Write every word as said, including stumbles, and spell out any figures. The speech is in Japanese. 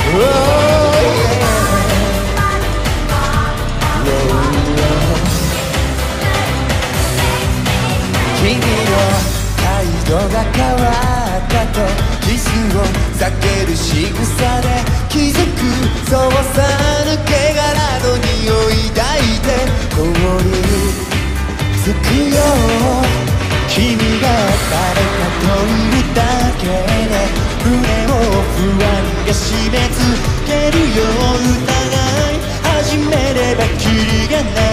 君の態度が変わったとキスを避ける仕草で気づくそうさ抜け殻の匂い抱いて凍りつくよ君が誰かといるだけで胸を不安が締め付けるよ疑い始めればキリがない